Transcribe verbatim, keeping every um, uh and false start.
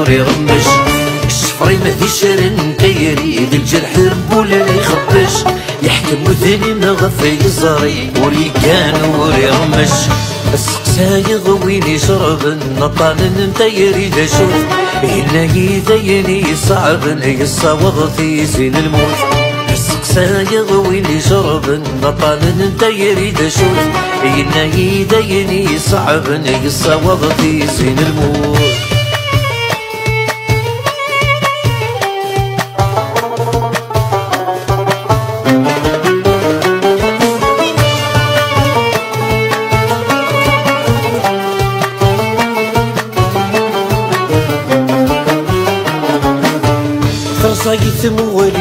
ور يرمش الشفري ما في شرن كيريد الجرح ربولا يخبش يحكم وذنين غفي يزري وري كان ور يرمش السقسا يغويني يشرب النطال انت يريد اشوف هنا يديني صعب يصوض في زين الموت السقسا يغويني يشرب النطال انت يريد اشوف هنا يديني صعب يصوض في زين الموت يثم ولي